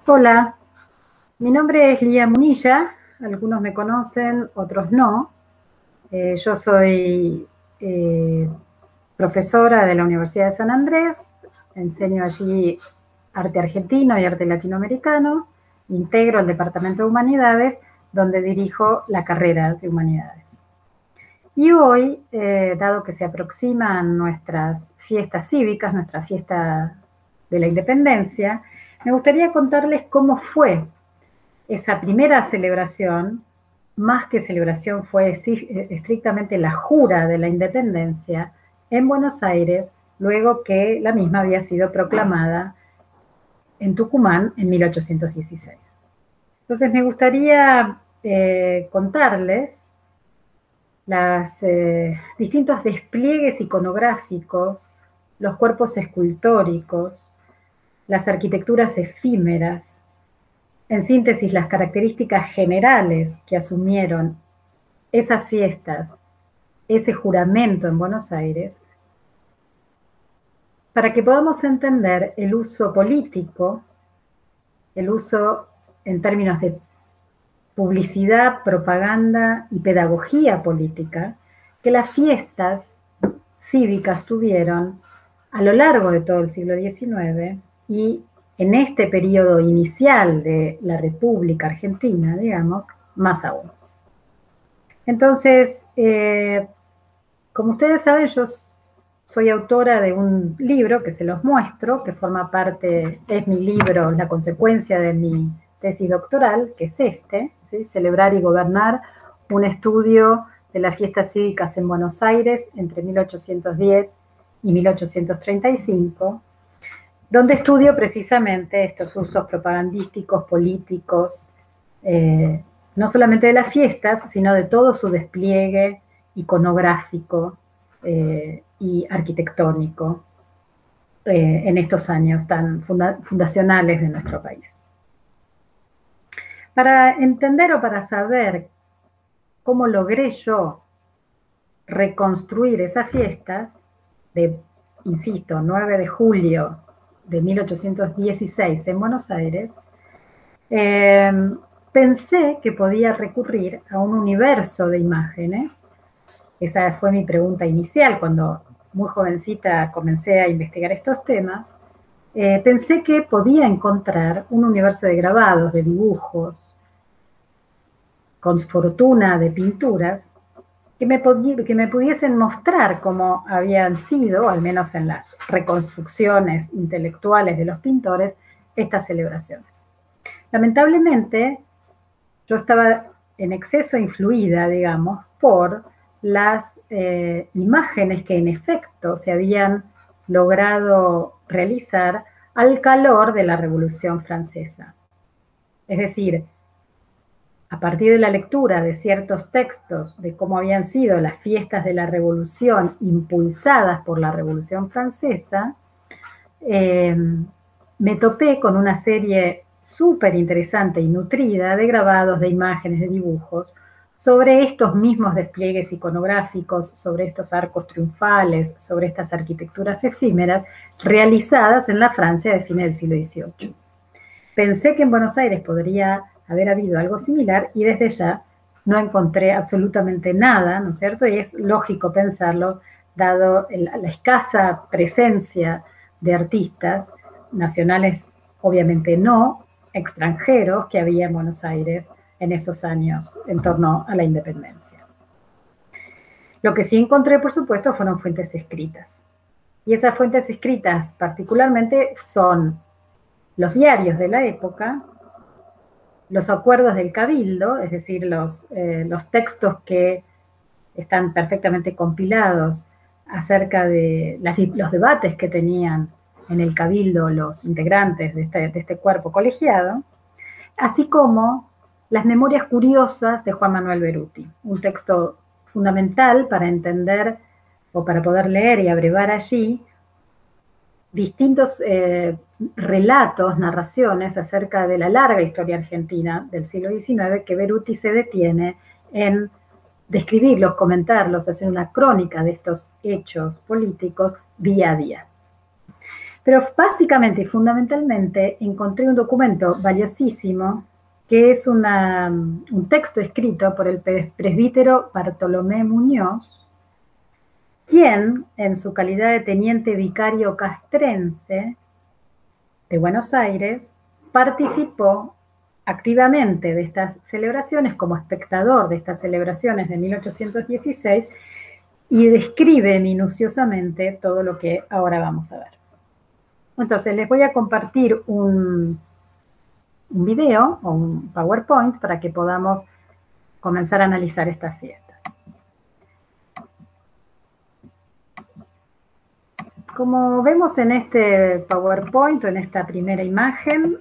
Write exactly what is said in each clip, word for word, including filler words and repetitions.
Hola, mi nombre es Lía Munilla, algunos me conocen, otros no. Eh, yo soy eh, profesora de la Universidad de San Andrés, enseño allí arte argentino y arte latinoamericano, integro el Departamento de Humanidades, donde dirijo la carrera de Humanidades. Y hoy, eh, dado que se aproximan nuestras fiestas cívicas, nuestra fiesta de la independencia, me gustaría contarles cómo fue esa primera celebración, más que celebración, fue estrictamente la jura de la independencia en Buenos Aires, luego que la misma había sido proclamada en Tucumán en mil ochocientos dieciséis. Entonces me gustaría eh, contarles los eh, distintos despliegues iconográficos, los cuerpos escultóricos, las arquitecturas efímeras, en síntesis, las características generales que asumieron esas fiestas, ese juramento en Buenos Aires, para que podamos entender el uso político, el uso en términos de publicidad, propaganda y pedagogía política que las fiestas cívicas tuvieron a lo largo de todo el siglo diecinueve y en este periodo inicial de la República Argentina, digamos, más aún. Entonces, eh, como ustedes saben, yo soy autora de un libro que se los muestro, que forma parte, es mi libro, la consecuencia de mi tesis doctoral, que es este, ¿sí? Celebrar y gobernar, un estudio de las fiestas cívicas en Buenos Aires entre mil ochocientos diez y mil ochocientos treinta y cinco, donde estudio precisamente estos usos propagandísticos, políticos, eh, no solamente de las fiestas, sino de todo su despliegue iconográfico eh, y arquitectónico eh, en estos años tan funda fundacionales de nuestro país. Para entender o para saber cómo logré yo reconstruir esas fiestas de, insisto, nueve de julio de mil ochocientos dieciséis en Buenos Aires, eh, pensé que podía recurrir a un universo de imágenes. Esa fue mi pregunta inicial cuando muy jovencita comencé a investigar estos temas. Eh, pensé que podía encontrar un universo de grabados, de dibujos, con fortuna de pinturas, que me, que me pudiesen mostrar cómo habían sido, al menos en las reconstrucciones intelectuales de los pintores, estas celebraciones. Lamentablemente, yo estaba en exceso influida, digamos, por las eh, imágenes que en efecto se habían logrado realizar al calor de la Revolución Francesa. Es decir, a partir de la lectura de ciertos textos de cómo habían sido las fiestas de la Revolución impulsadas por la Revolución Francesa, eh, me topé con una serie súper interesante y nutrida de grabados, de imágenes, de dibujos, sobre estos mismos despliegues iconográficos, sobre estos arcos triunfales, sobre estas arquitecturas efímeras realizadas en la Francia de fines del siglo dieciocho. Pensé que en Buenos Aires podría haber habido algo similar y desde ya no encontré absolutamente nada, ¿no es cierto? Y es lógico pensarlo, dado el, la escasa presencia de artistas nacionales, obviamente no, extranjeros, que había en Buenos Aires en esos años en torno a la independencia. Lo que sí encontré, por supuesto, fueron fuentes escritas. Y esas fuentes escritas particularmente son los diarios de la época, los acuerdos del Cabildo, es decir, los, eh, los textos que están perfectamente compilados acerca de las, los debates que tenían en el Cabildo los integrantes de este, de este cuerpo colegiado, así como las memorias curiosas de Juan Manuel Beruti, un texto fundamental para entender o para poder leer y abrevar allí distintos eh, relatos, narraciones acerca de la larga historia argentina del siglo diecinueve que Beruti se detiene en describirlos, comentarlos, hacer una crónica de estos hechos políticos día a día. Pero básicamente y fundamentalmente encontré un documento valiosísimo que es una, un texto escrito por el presbítero Bartolomé Muñoz, quien, en su calidad de teniente vicario castrense de Buenos Aires, participó activamente de estas celebraciones como espectador de estas celebraciones de mil ochocientos dieciséis y describe minuciosamente todo lo que ahora vamos a ver. Entonces, les voy a compartir un, un video o un PowerPoint para que podamos comenzar a analizar estas fiestas. Como vemos en este PowerPoint o en esta primera imagen,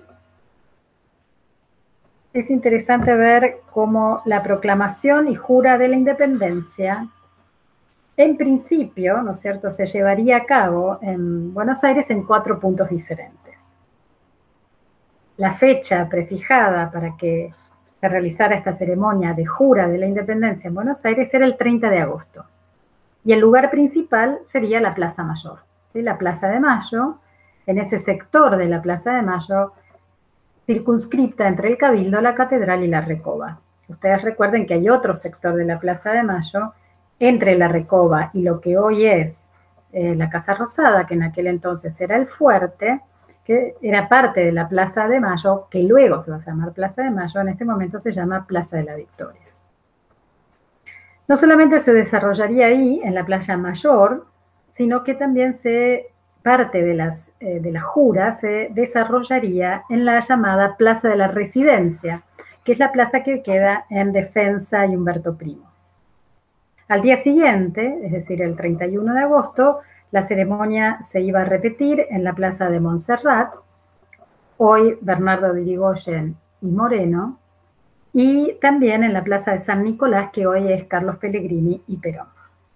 es interesante ver cómo la proclamación y jura de la independencia, en principio, ¿no es cierto?, se llevaría a cabo en Buenos Aires en cuatro puntos diferentes. La fecha prefijada para que se realizara esta ceremonia de jura de la independencia en Buenos Aires era el treinta de agosto. Y el lugar principal sería la Plaza Mayor, ¿sí? La Plaza de Mayo, en ese sector de la Plaza de Mayo, circunscripta entre el Cabildo, la Catedral y la Recoba. Ustedes recuerden que hay otro sector de la Plaza de Mayo, entre la Recoba y lo que hoy es eh, la Casa Rosada, que en aquel entonces era el Fuerte, que era parte de la Plaza de Mayo, que luego se va a llamar Plaza de Mayo, en este momento se llama Plaza de la Victoria. No solamente se desarrollaría ahí, en la Playa Mayor, sino que también se, parte de, las, eh, de la jura se desarrollaría en la llamada Plaza de la Residencia, que es la plaza que queda en Defensa y Humberto Primo. Al día siguiente, es decir, el treinta y uno de agosto, la ceremonia se iba a repetir en la Plaza de Montserrat, hoy Bernardo de Irigoyen y Moreno, y también en la Plaza de San Nicolás, que hoy es Carlos Pellegrini y Perón.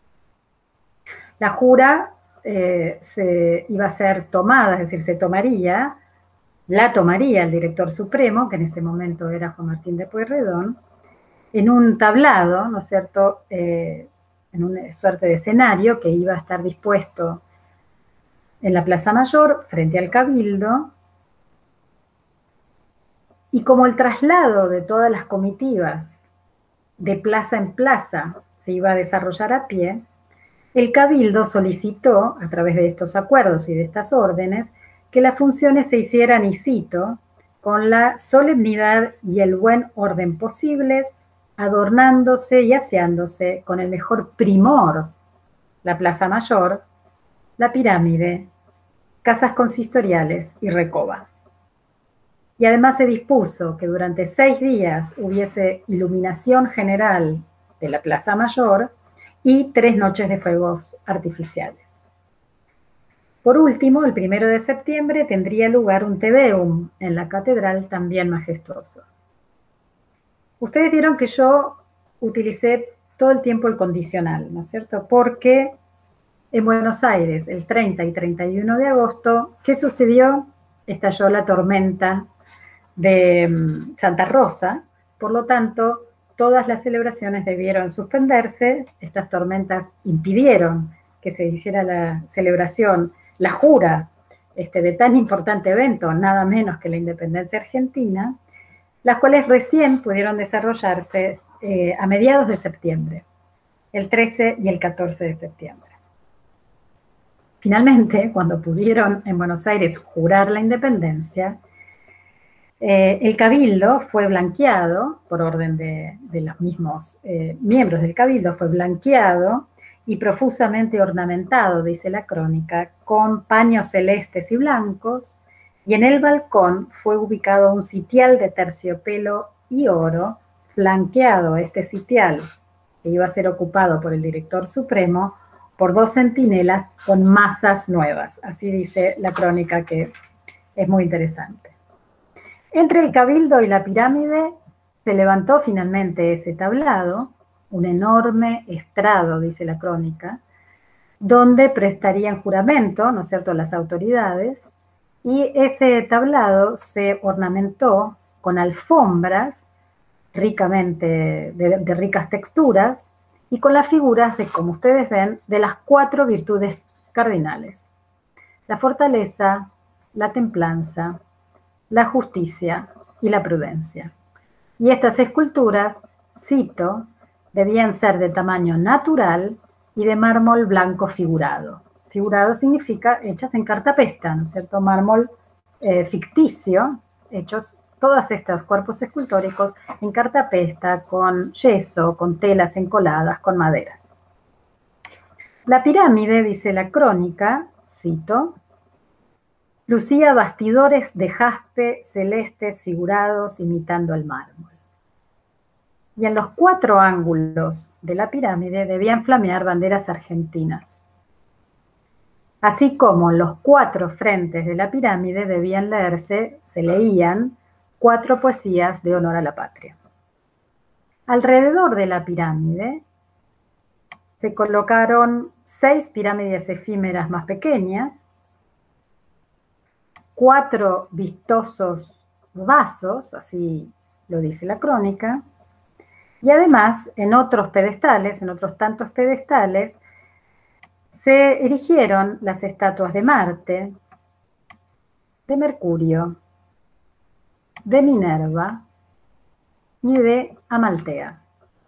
La jura eh, se iba a ser tomada, es decir, se tomaría, la tomaría el director supremo, que en ese momento era Juan Martín de Pueyrredón, en un tablado, ¿no es cierto?, eh, en una suerte de escenario que iba a estar dispuesto en la Plaza Mayor, frente al Cabildo, y como el traslado de todas las comitivas de plaza en plaza se iba a desarrollar a pie, el Cabildo solicitó, a través de estos acuerdos y de estas órdenes, que las funciones se hicieran, y cito, con la solemnidad y el buen orden posibles, adornándose y aseándose con el mejor primor la Plaza Mayor, la pirámide, casas consistoriales y Recoba. Y además se dispuso que durante seis días hubiese iluminación general de la Plaza Mayor y tres noches de fuegos artificiales. Por último, el primero de septiembre tendría lugar un Te Deum en la catedral, también majestuoso. Ustedes vieron que yo utilicé todo el tiempo el condicional, ¿no es cierto? Porque en Buenos Aires, el treinta y treinta y uno de agosto, ¿qué sucedió? Estalló la tormenta de Santa Rosa, por lo tanto, todas las celebraciones debieron suspenderse. Estas tormentas impidieron que se hiciera la celebración, la jura este, de tan importante evento, nada menos que la independencia argentina, las cuales recién pudieron desarrollarse eh, a mediados de septiembre, el trece y el catorce de septiembre. Finalmente, cuando pudieron en Buenos Aires jurar la independencia, Eh, el Cabildo fue blanqueado, por orden de, de los mismos eh, miembros del Cabildo, fue blanqueado y profusamente ornamentado, dice la crónica, con paños celestes y blancos, y en el balcón fue ubicado un sitial de terciopelo y oro, flanqueado este sitial, que iba a ser ocupado por el director supremo, por dos centinelas con masas nuevas. Así dice la crónica, que es muy interesante. Entre el Cabildo y la pirámide se levantó finalmente ese tablado, un enorme estrado, dice la crónica, donde prestarían juramento, ¿no es cierto?, las autoridades, y ese tablado se ornamentó con alfombras ricamente, de, de ricas texturas, y con las figuras de, como ustedes ven, de las cuatro virtudes cardinales. la fortaleza, la templanza, la justicia y la prudencia. Y estas esculturas, cito, debían ser de tamaño natural y de mármol blanco figurado. Figurado significa hechas en cartapesta, ¿no es cierto? Mármol eh, ficticio, hechos todos estos cuerpos escultóricos en cartapesta, con yeso, con telas encoladas, con maderas. La pirámide, dice la crónica, cito, lucía bastidores de jaspe celestes figurados imitando el mármol. Y en los cuatro ángulos de la pirámide debían flamear banderas argentinas. Así como en los cuatro frentes de la pirámide debían leerse, se leían, cuatro poesías de honor a la patria. Alrededor de la pirámide se colocaron seis pirámides efímeras más pequeñas, cuatro vistosos vasos, así lo dice la crónica, y además en otros pedestales, en otros tantos pedestales, se erigieron las estatuas de Marte, de Mercurio, de Minerva y de Amaltea.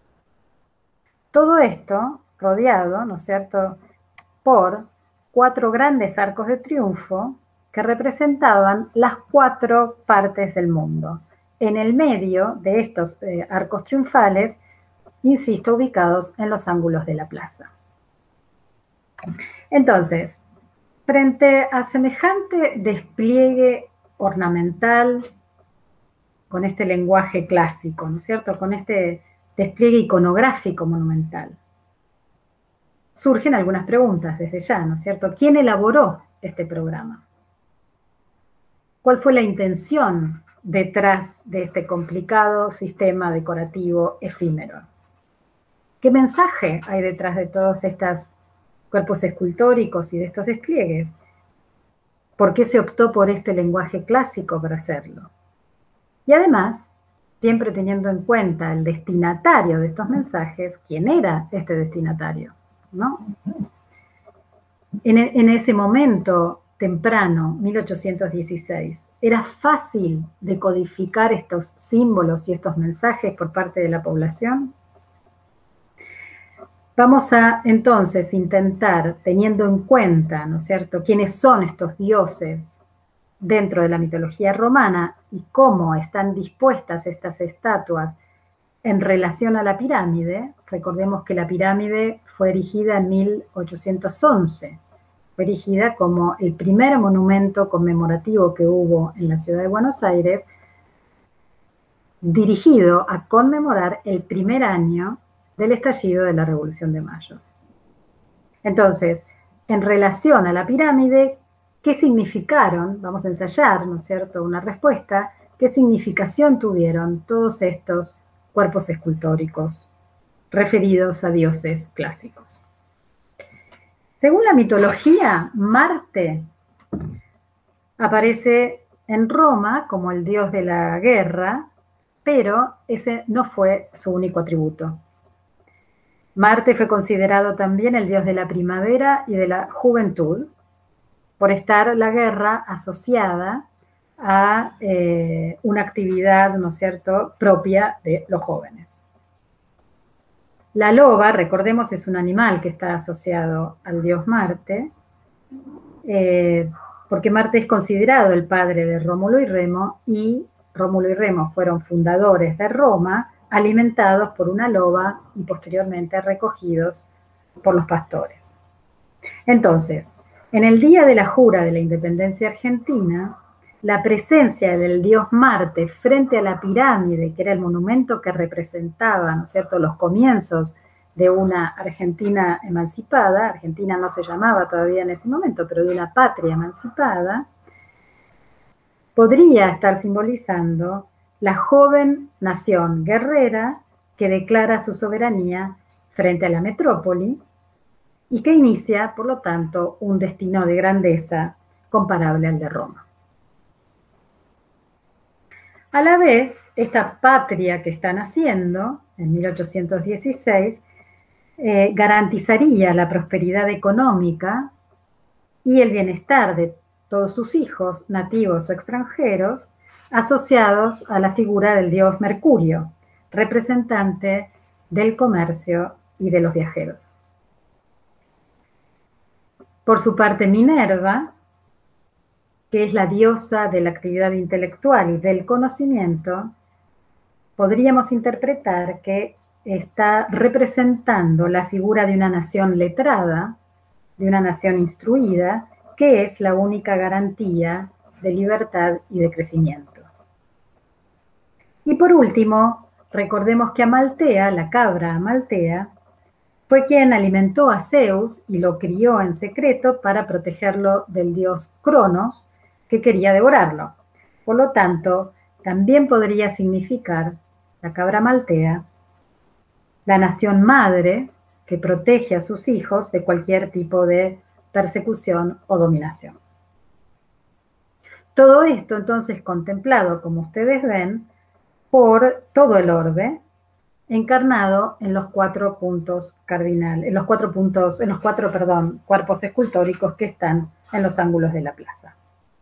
Todo esto rodeado, ¿no es cierto?, por cuatro grandes arcos de triunfo que representaban las cuatro partes del mundo. En el medio de estos eh, arcos triunfales, insisto, ubicados en los ángulos de la plaza. Entonces, frente a semejante despliegue ornamental, con este lenguaje clásico, ¿no es cierto?, con este despliegue iconográfico monumental, surgen algunas preguntas desde ya, ¿no es cierto? ¿Quién elaboró este programa? ¿Cuál fue la intención detrás de este complicado sistema decorativo efímero? ¿Qué mensaje hay detrás de todos estos cuerpos escultóricos y de estos despliegues? ¿Por qué se optó por este lenguaje clásico para hacerlo? Y además, siempre teniendo en cuenta el destinatario de estos mensajes, ¿quién era este destinatario? ¿No? En, en ese momento temprano, mil ochocientos dieciséis, ¿era fácil decodificar estos símbolos y estos mensajes por parte de la población? Vamos a entonces intentar, teniendo en cuenta, ¿no es cierto?, quiénes son estos dioses dentro de la mitología romana y cómo están dispuestas estas estatuas en relación a la pirámide. Recordemos que la pirámide fue erigida en mil ochocientos once, fue erigida como el primer monumento conmemorativo que hubo en la ciudad de Buenos Aires, dirigido a conmemorar el primer año del estallido de la Revolución de Mayo. Entonces, en relación a la pirámide, ¿qué significaron? Vamos a ensayar, ¿no es cierto?, una respuesta. ¿Qué significación tuvieron todos estos cuerpos escultóricos referidos a dioses clásicos? Según la mitología, Marte aparece en Roma como el dios de la guerra, pero ese no fue su único atributo. Marte fue considerado también el dios de la primavera y de la juventud, por estar la guerra asociada a eh, una actividad, ¿no es cierto?, propia de los jóvenes. La loba, recordemos, es un animal que está asociado al dios Marte, eh, porque Marte es considerado el padre de Rómulo y Remo, y Rómulo y Remo fueron fundadores de Roma, alimentados por una loba y posteriormente recogidos por los pastores. Entonces, en el día de la jura de la independencia argentina, la presencia del dios Marte frente a la pirámide, que era el monumento que representaba, ¿no es cierto?, los comienzos de una Argentina emancipada. Argentina no se llamaba todavía en ese momento, pero de una patria emancipada, podría estar simbolizando la joven nación guerrera que declara su soberanía frente a la metrópoli y que inicia, por lo tanto, un destino de grandeza comparable al de Roma. A la vez, esta patria que están haciendo, en mil ochocientos dieciséis, eh, garantizaría la prosperidad económica y el bienestar de todos sus hijos, nativos o extranjeros, asociados a la figura del dios Mercurio, representante del comercio y de los viajeros. Por su parte, Minerva, que es la diosa de la actividad intelectual y del conocimiento, podríamos interpretar que está representando la figura de una nación letrada, de una nación instruida, que es la única garantía de libertad y de crecimiento. Y por último, recordemos que Amaltea, la cabra Amaltea, fue quien alimentó a Zeus y lo crió en secreto para protegerlo del dios Cronos, que quería devorarlo. Por lo tanto, también podría significar la cabra Amaltea, la nación madre que protege a sus hijos de cualquier tipo de persecución o dominación. Todo esto entonces contemplado, como ustedes ven, por todo el orbe, encarnado en los cuatro puntos cardinales, en los cuatro puntos, en los cuatro, perdón, cuerpos escultóricos que están en los ángulos de la plaza.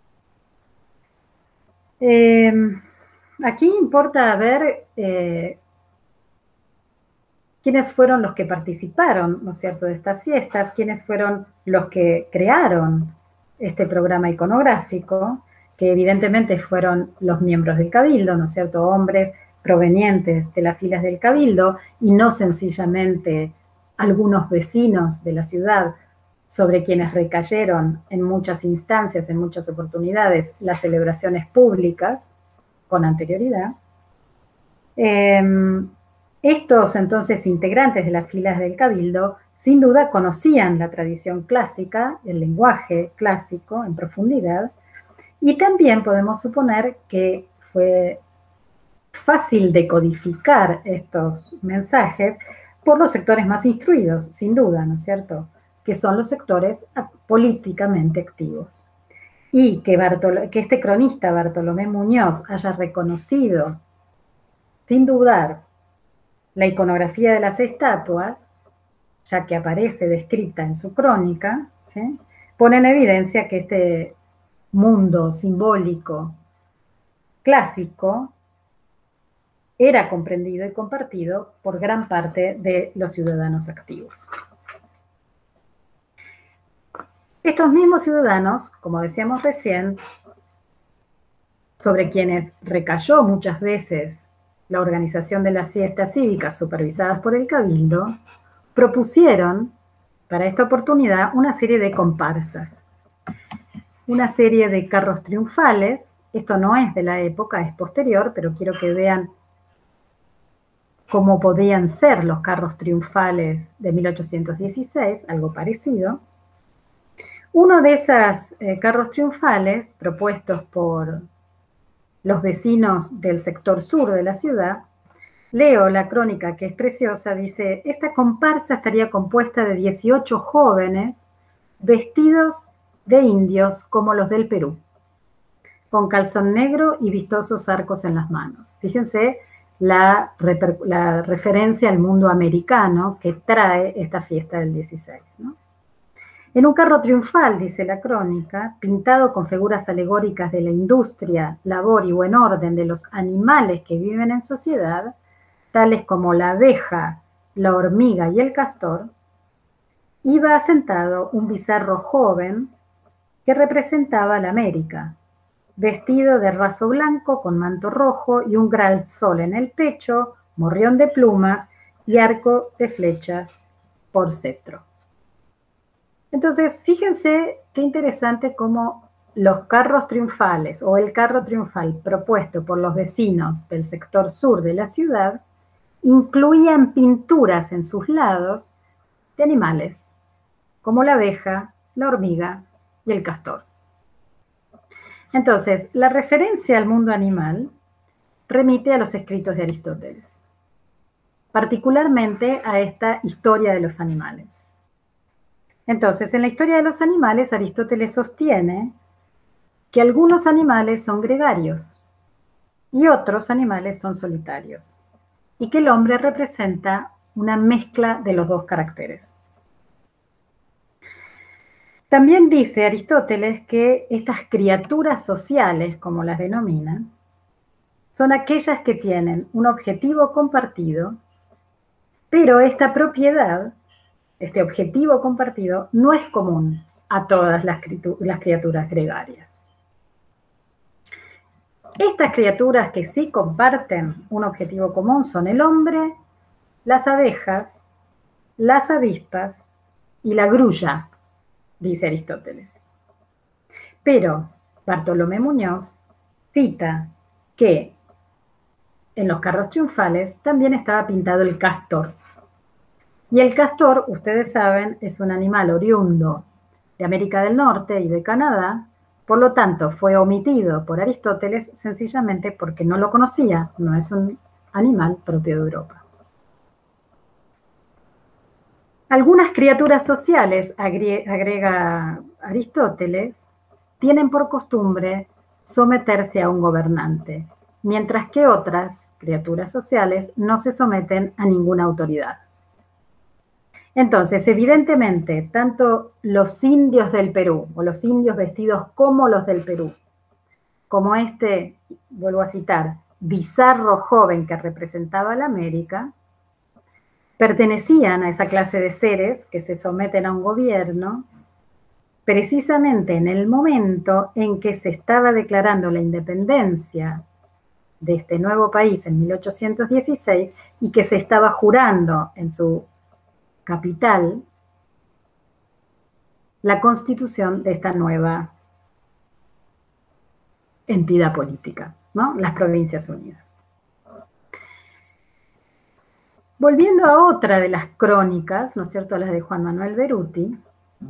Eh, aquí importa ver eh, quiénes fueron los que participaron, ¿no es cierto?, de estas fiestas, quiénes fueron los que crearon este programa iconográfico, que evidentemente fueron los miembros del Cabildo, ¿no es cierto?, hombres provenientes de las filas del Cabildo y no sencillamente algunos vecinos de la ciudad sobre quienes recayeron en muchas instancias, en muchas oportunidades, las celebraciones públicas con anterioridad. Eh, estos entonces integrantes de las filas del Cabildo sin duda conocían la tradición clásica, el lenguaje clásico en profundidad, y también podemos suponer que fue fácil decodificar estos mensajes por los sectores más instruidos, sin duda, ¿no es cierto?, que son los sectores políticamente activos. Y que, Bartol- que este cronista Bartolomé Muñoz haya reconocido, sin dudar, la iconografía de las estatuas, ya que aparece descrita en su crónica, ¿sí?, pone en evidencia que este mundo simbólico clásico era comprendido y compartido por gran parte de los ciudadanos activos. Estos mismos ciudadanos, como decíamos recién, sobre quienes recayó muchas veces la organización de las fiestas cívicas supervisadas por el Cabildo, propusieron para esta oportunidad una serie de comparsas, una serie de carros triunfales. Esto no es de la época, es posterior, pero quiero que vean cómo podían ser los carros triunfales de mil ochocientos dieciséis, algo parecido. Uno de esos eh, carros triunfales, propuestos por los vecinos del sector sur de la ciudad, leo la crónica, que es preciosa, dice: esta comparsa estaría compuesta de dieciocho jóvenes vestidos de indios como los del Perú, con calzón negro y vistosos arcos en las manos. Fíjense la, la referencia al mundo americano que trae esta fiesta del dieciséis, ¿no? En un carro triunfal, dice la crónica, pintado con figuras alegóricas de la industria, labor y buen orden de los animales que viven en sociedad, tales como la abeja, la hormiga y el castor, iba sentado un bizarro joven que representaba la América, vestido de raso blanco con manto rojo y un gran sol en el pecho, morrión de plumas y arco de flechas por cetro. Entonces, fíjense qué interesante cómo los carros triunfales o el carro triunfal propuesto por los vecinos del sector sur de la ciudad incluían pinturas en sus lados de animales, como la abeja, la hormiga y el castor. Entonces, la referencia al mundo animal remite a los escritos de Aristóteles, particularmente a esta historia de los animales. Entonces, en la historia de los animales, Aristóteles sostiene que algunos animales son gregarios y otros animales son solitarios, y que el hombre representa una mezcla de los dos caracteres. También dice Aristóteles que estas criaturas sociales, como las denominan, son aquellas que tienen un objetivo compartido, pero esta propiedad, este objetivo compartido, no es común a todas las, las criaturas gregarias. Estas criaturas que sí comparten un objetivo común son el hombre, las abejas, las avispas y la grulla, dice Aristóteles. Pero Bartolomé Muñoz cita que en los carros triunfales también estaba pintado el castor. Y el castor, ustedes saben, es un animal oriundo de América del Norte y de Canadá, por lo tanto fue omitido por Aristóteles sencillamente porque no lo conocía, no es un animal propio de Europa. Algunas criaturas sociales, agrega Aristóteles, tienen por costumbre someterse a un gobernante, mientras que otras criaturas sociales no se someten a ninguna autoridad. Entonces, evidentemente, tanto los indios del Perú, o los indios vestidos como los del Perú, como este, vuelvo a citar, bizarro joven que representaba la América, pertenecían a esa clase de seres que se someten a un gobierno, precisamente en el momento en que se estaba declarando la independencia de este nuevo país en mil ochocientos dieciséis y que se estaba jurando en su capital la constitución de esta nueva entidad política, ¿no? Las Provincias Unidas. Volviendo a otra de las crónicas, ¿no es cierto?, las de Juan Manuel Beruti,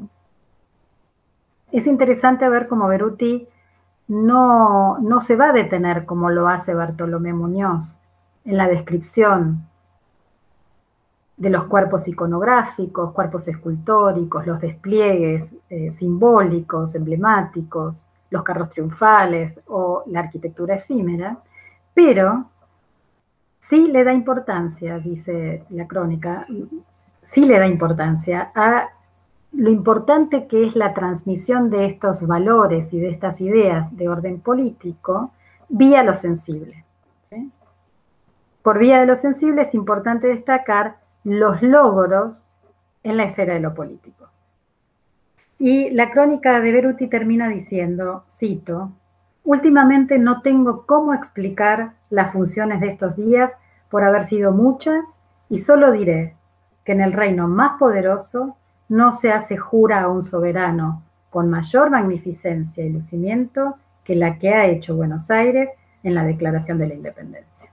es interesante ver cómo Beruti no, no se va a detener como lo hace Bartolomé Muñoz en la descripción de los cuerpos iconográficos, cuerpos escultóricos, los despliegues eh, simbólicos, emblemáticos, los carros triunfales o la arquitectura efímera, pero sí le da importancia, dice la crónica, sí le da importancia a lo importante que es la transmisión de estos valores y de estas ideas de orden político vía lo sensible, ¿sí? Por vía de lo sensible es importante destacar los logros en la esfera de lo político. Y la crónica de Beruti termina diciendo, cito, últimamente no tengo cómo explicar las funciones de estos días por haber sido muchas y solo diré que en el reino más poderoso no se hace jura a un soberano con mayor magnificencia y lucimiento que la que ha hecho Buenos Aires en la Declaración de la Independencia.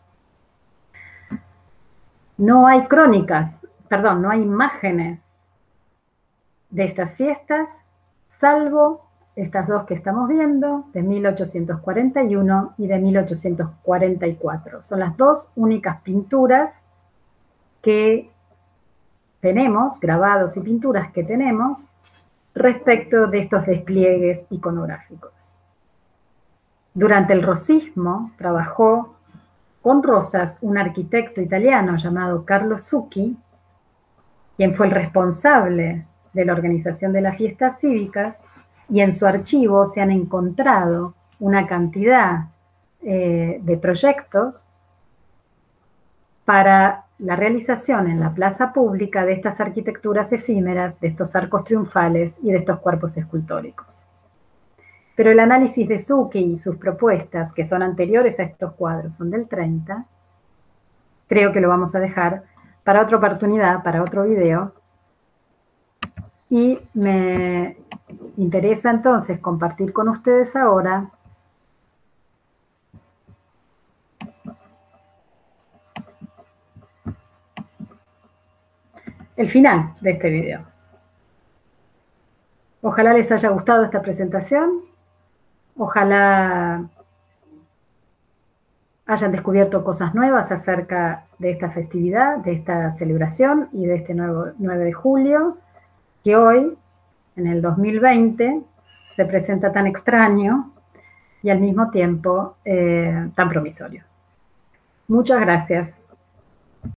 No hay crónicas, perdón, no hay imágenes de estas fiestas, salvo estas dos que estamos viendo, de mil ochocientos cuarenta y uno y de mil ochocientos cuarenta y cuatro. Son las dos únicas pinturas que tenemos, grabados y pinturas que tenemos, respecto de estos despliegues iconográficos. Durante el Rosismo trabajó con rosas un arquitecto italiano llamado Carlo Zucchi, quien fue el responsable de la organización de las fiestas cívicas, y en su archivo se han encontrado una cantidad eh, de proyectos para la realización en la plaza pública de estas arquitecturas efímeras, de estos arcos triunfales y de estos cuerpos escultóricos. Pero el análisis de Zucchi y sus propuestas, que son anteriores a estos cuadros, son del treinta, creo que lo vamos a dejar para otra oportunidad, para otro video. Y me interesa entonces compartir con ustedes ahora el final de este video. Ojalá les haya gustado esta presentación. Ojalá hayan descubierto cosas nuevas acerca de esta festividad, de esta celebración y de este nuevo nueve de julio, que hoy, en el dos mil veinte, se presenta tan extraño y al mismo tiempo eh, tan promisorio. Muchas gracias.